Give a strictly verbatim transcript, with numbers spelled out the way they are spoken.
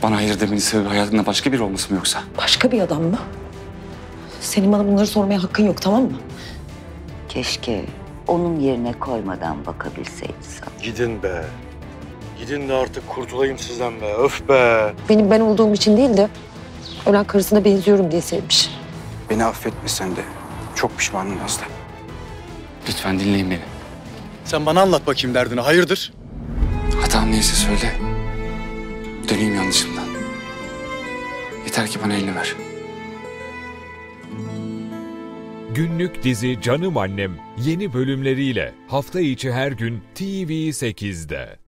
Bana hayır demenin sebebi hayatında başka biri olması mı yoksa? Başka bir adam mı? Senin bana bunları sormaya hakkın yok, tamam mı? Keşke onun yerine koymadan bakabilseydi sana. Gidin be. Gidin de artık kurtulayım sizden be. Öf be. Benim ben olduğum için değil de ölen karısına benziyorum diye sevmiş. Beni affetmesen de çok pişmanım Nazlı. Lütfen dinleyin beni. Sen bana anlat bakayım derdini. Hayırdır? Hatam neyse söyle. Döneyim yanlışımdan. Yeter ki bana elini ver. Günlük dizi Canım Annem yeni bölümleriyle hafta içi her gün T V sekizde.